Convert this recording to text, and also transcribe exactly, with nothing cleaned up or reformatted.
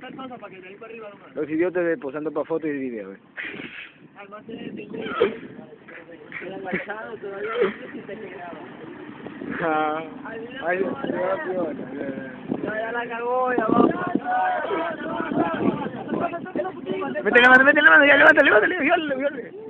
Los idiotas posando para fotos y video, eh. Ah, ay, ya la cagó, ya vamos. Mete la mano, mete la mano, ya levanta, levanta, levanta,